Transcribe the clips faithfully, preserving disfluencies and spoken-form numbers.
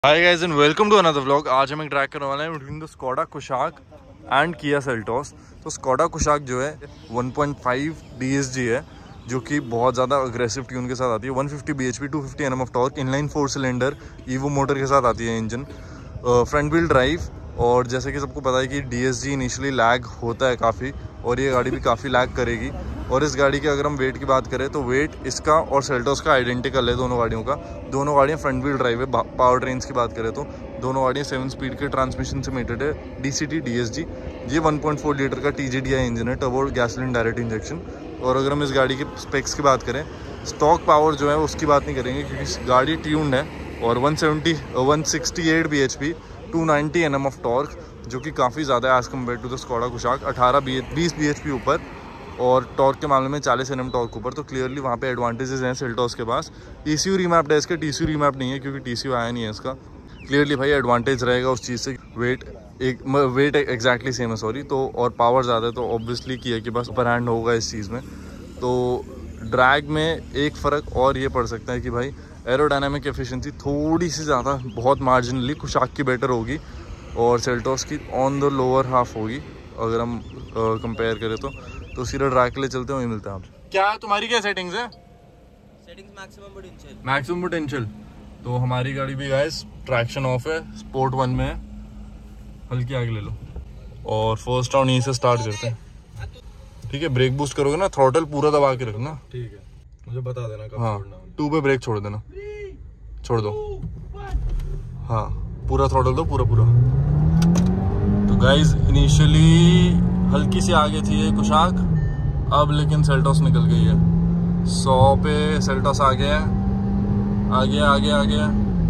Hi guys and welcome to another vlog. आज हम एक ट्रैक करने वाले हैं between the Skoda Kushaq and Kia Seltos. तो स्कोडा कुशाक जो है one point five D S G है, जो कि बहुत ज़्यादा अग्रेसिव ट्यून के साथ आती है। One fifty B H P, two fifty N M of torque, inline four cylinder Evo motor के साथ आती है इंजन, फ्रंट व्हील ड्राइव। और जैसे कि सबको पता है कि D S G initially lag होता है काफ़ी, और ये गाड़ी भी काफ़ी लैग करेगी। और इस गाड़ी के अगर हम वेट की बात करें तो वेट इसका और सेल्टोस का आइडेंटिकल है दोनों गाड़ियों का। दोनों गाड़ियाँ फ्रंट व्हील ड्राइव है। पावर ट्रेन्स की बात करें तो दोनों गाड़ियाँ सेवन स्पीड के ट्रांसमिशन से मेटेड है, D C T D S G. ये वन पॉइंट फोर लीटर का T G D I engine है, टर्बो गैसोलीन डायरेक्ट इंजेक्शन। और अगर हम इस गाड़ी के स्पेक्स की बात करें, स्टॉक पावर जो है उसकी बात नहीं करेंगे क्योंकि गाड़ी ट्यून्ड है। और one seventy one sixty eight B H P, two ninety N M of torque, जो कि काफ़ी ज़्यादा है as compare to the Skoda Kushaq. अठारह बीस बी एच पी ऊपर और टॉर्क के मामले में चालीस एन एम टॉर्क ऊपर। तो क्लियरली वहाँ पे एडवांटेजेस हैं सेल्टोस के पास। ई सी यू रीमैप्ड है इसके, टी सी यू रीमैप नहीं है क्योंकि टी सी यू आया नहीं है इसका। क्लियरली भाई एडवांटेज रहेगा उस चीज़ से। वेट एक वेट एग्जैक्टली सेम है सॉरी तो, और पावर ज़्यादा है तो ऑब्वियसली किया कि बस अपर हैंड होगा इस चीज़ में। तो ड्रैग में एक फ़र्क और ये पड़ सकता है कि भाई एरोडायनामिक एफिशिएंसी थोड़ी सी ज़्यादा, बहुत मार्जिनली कुशाक की बेटर होगी और सेल्टोस की ऑन द लोअर हाफ होगी अगर हम कंपेयर करें तो। तो सीधा ड्रैग के लिए चलते हैं, वही मिलते हैं आपसे। क्या तुम्हारी क्या सेटिंग्स है? Settings maximum potential maximum potential. तो हमारी गाड़ी भी गाइस ट्रैक्शन ऑफ है, स्पोर्ट वन में है। हल्की आगे ले लो और फर्स्ट राउंड यहीं से स्टार्ट करते हैं, ठीक है? ब्रेक बूस्ट करोगे ना, थ्रॉटल पूरा दबा के रखना, ठीक है? मुझे बता देना कब हाँ, छोड़ना। टू पे ब्रेक छोड़ देना, छोड़ दो, हाँ पूरा थ्रॉटल दो, पूरा पूरा। तो गाइस इनिशियली हल्की सी आगे थी ये कुशाक, अब लेकिन सेल्टोस निकल गई है। सौ पे सेल्टोस आ गया है, आ गया आ गया आ गया।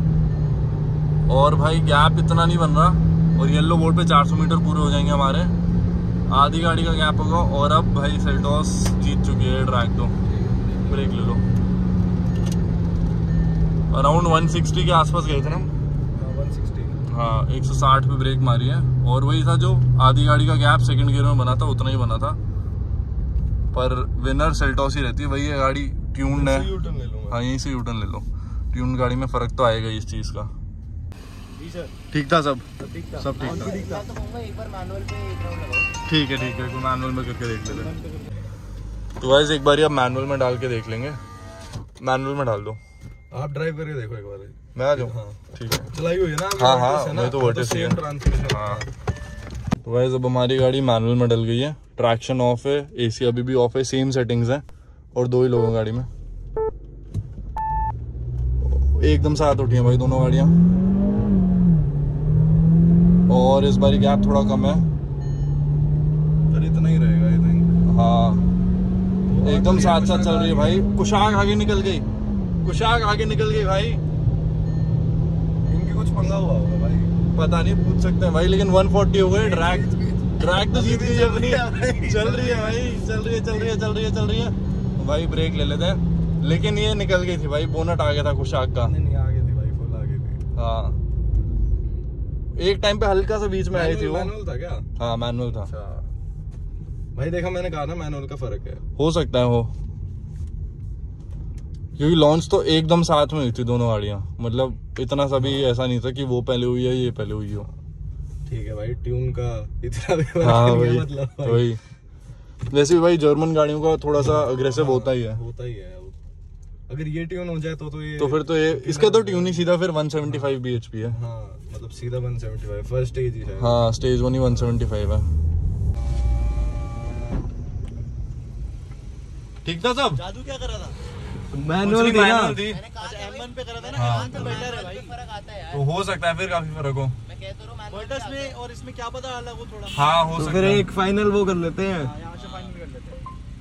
और भाई गैप इतना नहीं बन रहा, और येलो बोर्ड पे चार सौ मीटर पूरे हो जाएंगे हमारे, आधी गाड़ी का गैप होगा। और अब भाई सेल्टोस जीत चुकी है ट्रैक। तो ब्रेक ले लो। अराउंड वन सिक्सटी के आसपास गए थे ना, वन सिक्सटी। हाँ, एक सौ साठ पे ब्रेक मारी है। और वही था जो आधी गाड़ी का गैप सेकंड गियर में बना था, उतना ही बना था। पर विनर सेल्टोस ही रहती है। वही है गाड़ी ट्यून्ड है, यूटर्न ले लूंगा। हाँ यहीं से यूटर्न ले लो। ट्यून गाड़ी में फर्क तो आएगा इस चीज का। ठीक था सब, सब ठीक था, सब ठीक था। एक बार मैनुअल पे एक राउंड लगाओ। ठीक है ठीक है, कोई मैनुअल में करके देख लेते हैं। तो गाइस एक बार आप मैनुअल में डाल के देख लेंगे। मैनुअल में डाल दो, आप ड्राइव करके देखो एक बार। मैं आ जाऊँ? हाँ ठीक है, चलाई हुई है ना? हाँ हाँ, मैं तो वर्टिस ही है। हाँ तो गाइस अब हमारी गाड़ी मैनुअल में डल गई है, ट्रैक्शन ऑफ है, एसी अभी भी ऑफ है, सेम सेटिंग्स हैं और दो ही लोग हैं गाड़ी में। एकदम साथ उठी हैं भाई दोनों गाड़ियाँ, और इस बारी गैप थोड़ा कम है, पर इतना ही रहेगा आई थिंक। हाँ एकदम साथ साथ चल रही है भाई। कुशाक आगे निकल गई, कुशाक आगे निकल गई भाई। इनकी कुछ पंगा हुआ होगा भाई, पता नहीं, पूछ सकते हैं भाई। लेकिन वन फोर्टी हो गए, ड्रैग ड्रैग तो जीत गई अपनी। चल रही है भाई, चल रही है चल रही है चल रही है चल रही है भाई। ब्रेक ले लेते हैं। लेकिन ये निकल गई थी भाई, बोनट आ गया था कुशाक का। नहीं नहीं आगे थी भाई, फुल आगे थी। हाँ एक टाइम पे हल्का सा बीच में आई थी वो। मैनुअल था क्या? हाँ मैनुअल था। अच्छा भाई, देखा मैंने कहा ना मैनुअल का फर्क है। हो सकता है हो, क्योंकि लॉन्च तो एकदम साथ में हुई थी दोनों गाड़ियाँ। मतलब इतना सा भी ऐसा नहीं था कि वो पहले हुई है ये पहले हुई हो। ठीक है भाई, ट्यून का इतना भी हाँ वही मतलब वही। वैसे भी भाई जर्मन गाड़ियों का थोड़ा सा अग्रेसिव होता ही है, होता ही है। अगर ये ट्यून हो जाए तो तो ये तो फिर तो ये इसका तो ट्यून ही सीधा फिर one seventy five B H P है। हाँ मतलब सीधा one seventy five first stage ही है। हाँ स्टेज वन ही वन सेवेंटी फाइव है। ठीक था सब। जादू क्या करा था? मैनुअल मैनुअल थी, मैंने कहा था एम वन पे करा था ना, हाँ। एम वन पे बेटर है भाई। फर्क आता है यार। तो हो सकता है फिर काफी फर्क हो। मैं कहता हूं मैनुअल वर्टस में और इसमें क्या पता अलग हो थोड़ा। हाँ हो तो सकता फिर है। एक फाइनल वो कर लेते हैं। हां यहां से फाइनल कर लेते हैं।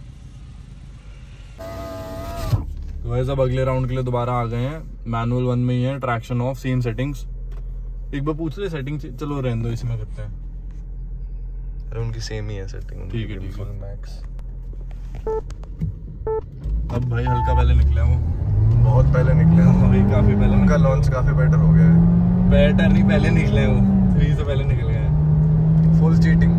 तो वैसे अब अगले राउंड के लिए दोबारा आ गए हैं। मैनुअल वन में ही है, ट्रैक्शन ऑफ, सेम सेटिंग्स। एक बार पूछ ले सेटिंग, चलो रहने दो, इसमें करते हैं। अरे उनकी सेम ही है सेटिंग। ठीक है ठीक है। मैक्स अब भाई हल्का पहले निकले वो, बहुत पहले निकले हैं अभी काफी पहले। उनका लॉन्च काफी बेटर हो गया है। बेटर नहीं, पहले निकले वो, थ्री से पहले निकल गए। Full cheating.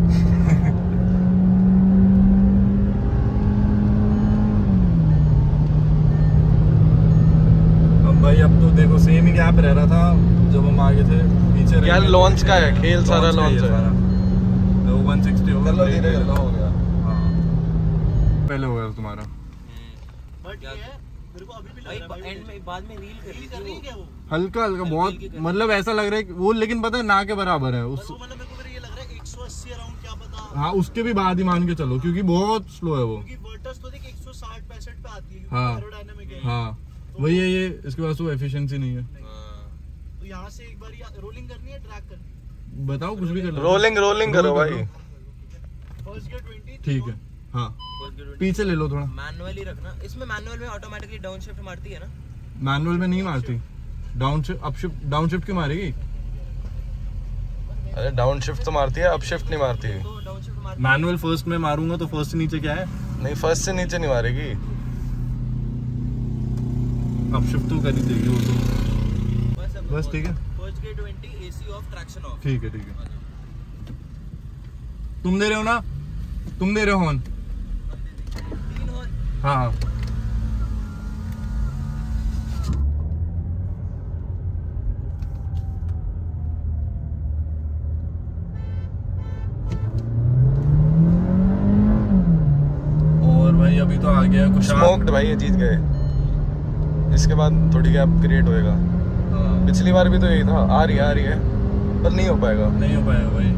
अब भाई अब तो देखो सेम ही दिन गैप रह रहा था जब हम आगे थे पीछे क्या लॉन्च का है खेल, सारा लॉन्च है। तो वन सिक्सटी होगा, चलो धीरे चलो हो गया। हाँ पहले हो गया तुम्हारा। बट ये है मेरे को अभी भी लग रहा है एंड में बाद में रील कर कर रही है क्या वो? हल्का हल्का बहुत, मतलब ऐसा लग रहा है कि वो, लेकिन पता है ना के बराबर है उस। वो मतलब मेरे को फिर ये लग रहा है एक सौ अस्सी अराउंड, क्या पता। हाँ उसके भी बाद ही मान के चलो क्योंकि बहुत स्लो है वो। क्योंकि वर्टस तो देख एक सौ साठ पैंसठ पे आती है, हाँ। एरोडायनामिक है। हाँ वही है ये, इसके पास वो एफिशिएंसी नहीं है। तो यहाँ से एक बार रोलिंग करनी है, ट्रैक करनी बताओ कुछ भी कर लो। रोलिंग रोलिंग करो भाई। है। फर्स्ट गियर ट्वेंटी ठीक है। हाँ पीछे ले लो थोड़ा। मैनुअली रखना, इसमें मैनुअल में ऑटोमेटिकली डाउन शिफ्ट मारती है ना? मैनुअल में नहीं मारती, down shift up shift down shift क्यों मारेगी? अरे डाउन शिफ्ट तो मारती है, अप शिफ्ट नहीं मारती। तो डाउन शिफ्ट मारती मैनुअल फर्स्ट में मारूंगा तो फर्स्ट से नीचे क्या है? नहीं फर्स्ट से नीचे नहीं मारेगी। अप शिफ्ट तो कर ही देगी वो तो। है। बस अब बस ठीक है। First gear twenty, AC off, traction off. ठीक है ठीक है। तुम दे रहे हो ना, तुम दे रहे हो हॉर्न? तीन हॉर्न। हाँ हाँ और भाई अभी तो आ गया कुछ। स्मोक्ड भाई, ये जीत गए। इसके बाद थोड़ी गैप क्रिएट होएगा। हाँ, पिछली बार भी तो यही था, आ रही है आ रही है पर नहीं हो पाएगा। नहीं हो पाएगा भाई।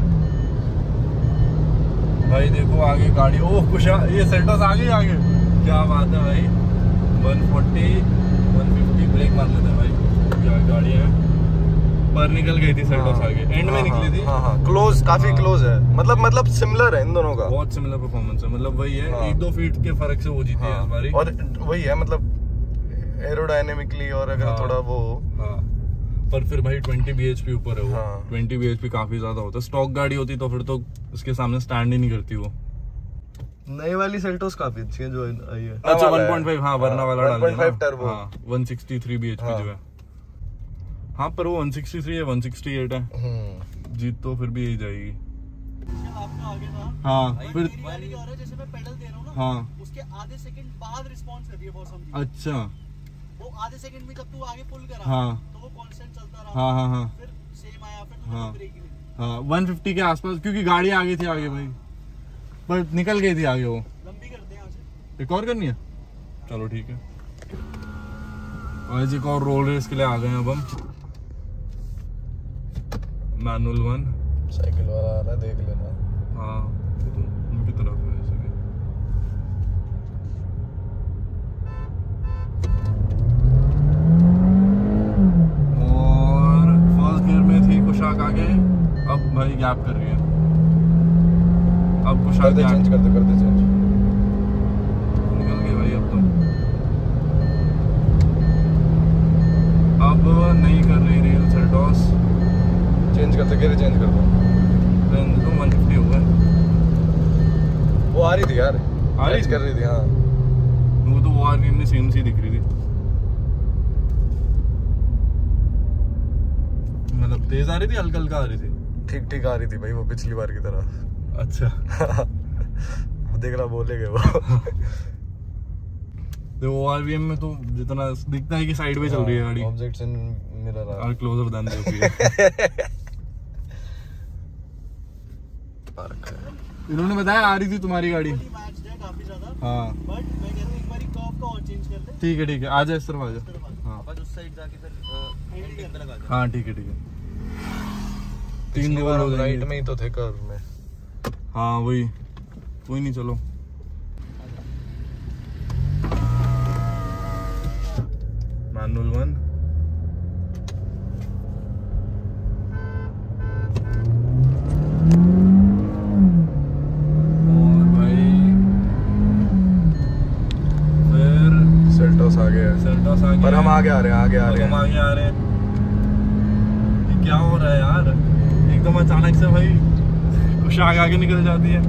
भाई देखो आगे गाड़ी, ओह कुछ ये सेल्टोस आ गई आगे, क्या बात है भाई। One forty one fifty brake मार लेते हैं भाई, क्या गाड़ी है। पर निकल गई थी सेल्टोस आगे, एंड में निकली थी। हाँ हाँ क्लोज, काफी हाँ। क्लोज है, मतलब मतलब सिमिलर है इन दोनों का। बहुत सिमिलर परफॉर्मेंस है, मतलब वही है। हाँ। एक दो फीट के फर्क से वो जीती है हाँ। हमारी। और वही है मतलब एरोडायनेमिकली, और अगर हाँ। थोड़ा वो हाँ पर फिर भाई ट्वेंटी बीएचपी ऊपर है वो। हाँ। ट्वेंटी बीएचपी काफी ज्यादा होता है। स्टॉक गाड़ी होती तो फिर तो उसके सामने स्टैंड ही नहीं करती वो। नई वाली सेल्टोस काफी अच्छी है जो आई है। अच्छा वन पॉइंट फाइव, हाँ वरना वाला डाल वन पॉइंट फाइव टर्बो। हाँ वन सिक्सटी थ्री बीएचपी हाँ। जो है। हाँ पर वो वन सिक्सटी थ्री है, वन सिक्सटी एट है। हम्म। जीत तो फिर भी यही जाएगी। आपका आगे था। हाँ फिर मेरी वाली क्या हो रहा है, जैसे मैं पेडल दे रहा हूँ ना, हाँ उसके आधे सेकंड बाद रिस्पॉन्स कर रही है बहुत समझी। अच्छा वो आधे सेकंड में जब तू आगे पुल करा हाँ। तो वो कांस्टेंट चलता रहा। हाँ हाँ हाँ फिर सेम आया, फिर तूने हाँ। ब्रेक ही ली। हाँ वन फिफ्टी के आसपास, क्योंकि गाड़ी आगे थी आगे भाई, पर निकल गई थी आगे वो। लंबी करते हैं यहाँ से। एक और करनी है, चलो ठीक है। और एक और रोल रेस के लिए आ गए हैं अब हम। मैनुअल वन साइकिल वाला आ रहा है, देख लेना। हाँ तो उनकी तरफ है ऐसे भी। और फर्स्ट गियर में थी कुशाक आगे, अब भाई गैप कर रही है। अब कुशाक कर दे गैप चेंज, कर दे कर दे चेंज। निकल गई भाई अब तो। अब नहीं कर रही रील सेल्टोस, चेंज करते गियर चेंज कर दो। तो वन फिफ्टी हो गए। वो आ रही थी यार, आ रही मैच थी? कर रही थी। हाँ वो तो वो आ रही में सेम सी दिख रही थी, मतलब तेज आ रही थी हल्का हल्का आ रही थी। ठीक ठीक आ रही थी भाई, वो पिछली बार की तरह। अच्छा देख रहा बोलेगे वो। तो ओ आर वी एम में तो जितना दिखता है कि साइड में चल रही है गाड़ी, objects in mirror are closer than the OP. इन्होंने बताया आ रही थी तुम्हारी गाड़ी। मैच है काफी ज्यादा, हाँ बट मैं कह रहा हूँ एक बार कर्व का और चेंज कर ले। ठीक है ठीक है, आ जा इस तरफ आ जा। हाँ अपन उस साइड जाके फिर एंडिंग पे लगा दे। हाँ ठीक है ठीक है। तीन पिछली लेवल बार हो हम राइट जाएंगे। में ही तो थे कर्व में। हाँ वही, कोई नहीं चलो। मैनुअल वन और भाई फिर सेल्टोस आ गया है। सेल्टोस आ गया। पर हम आगे आ रहे हैं, आगे आ अब रहे हम हैं। आगे आ रहे हैं। ये क्या हो रहा है यार, एकदम अचानक से भाई कुछ आगे आगे निकल जाती है।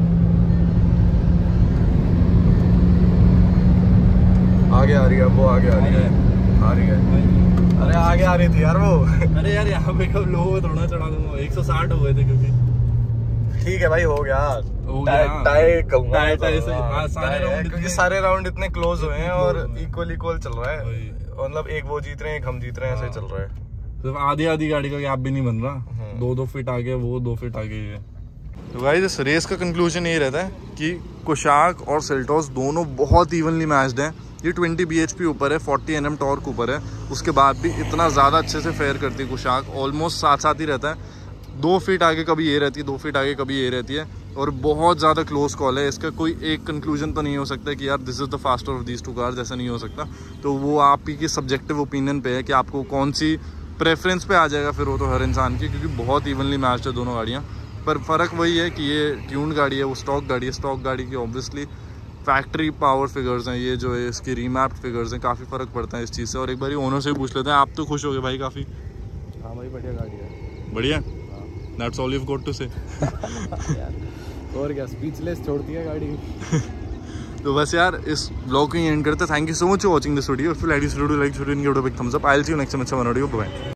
आगे आ रही है, वो आगे आ रही है, आ रही है। अरे आगे आ रही थी यार वो। अरे यार यहाँ पे कब लो थोड़ा चढ़ा दूंगा, एक सौ साठ हो गए थे क्योंकि। ठीक है भाई, हो गया। हो गया। टाई टाई कहूंगा टाई- मैं तो। टाई से- हाँ, हाँ, सारे टाई है, राउंड क्योंकि इतने- सारे राउंड इतने क्लोज हुए हैं इतने और close हुए हैं। इक्वल इक्वल चल रहा है। वही। मतलब एक वो जीत रहे हैं, एक हम जीत रहे हैं, ऐसे हाँ। चल रहा है। तो आधी आधी गाड़ी का गैप भी नहीं बन रहा, दो दो फीट आगे वो दो फीट आगे है। तो गाइस इस रेस का कंक्लूजन ये रहता है कि कुशाक और सेल्टोस दोनों बहुत इवनली मैच्ड हैं। ये ट्वेंटी बी एच पी ऊपर है, फोर्टी एन एम टॉर्क ऊपर है, उसके बाद भी इतना ज़्यादा अच्छे से फेयर करती है कुशाक। ऑलमोस्ट साथ साथ ही रहता है, दो फीट आगे कभी ये रहती है, दो फीट आगे कभी ये रहती है, और बहुत ज़्यादा क्लोज कॉल है। इसका कोई एक कंक्लूजन तो नहीं हो सकता कि यार this is the faster of these two cars, ऐसा नहीं हो सकता। तो वो आप ही की सब्जेक्टिव ओपिनियन पे है कि आपको कौन सी प्रेफरेंस पे आ जाएगा, फिर वो तो हर इंसान की, क्योंकि बहुत इवनली मैच्ड है दोनों गाड़ियाँ। पर फ़र्क वही है कि ये ट्यून्ड गाड़ी है, वो स्टॉक गाड़ी है। स्टॉक गाड़ी की ऑब्वियसली फैक्ट्री पावर फिगर्स हैं, ये जो है इसकी रीमैप्ड फिगर्स हैं, काफ़ी फ़र्क पड़ता है इस चीज़ से। और एक बार ओनर से भी पूछ लेते हैं। आप तो खुश हो गए भाई काफ़ी? हाँ भाई बढ़िया गाड़ी है, बढ़िया, that's all you got to say. और क्या, स्पीचलेस छोड़ती है गाड़ी। तो बस यार इस ब्लॉग को ही एंड करते हैं। Thank you so much for watching this video. If you like this video, like video, give it a big thumbs up. I will see you next time. अच्छा वीडियो, बाय।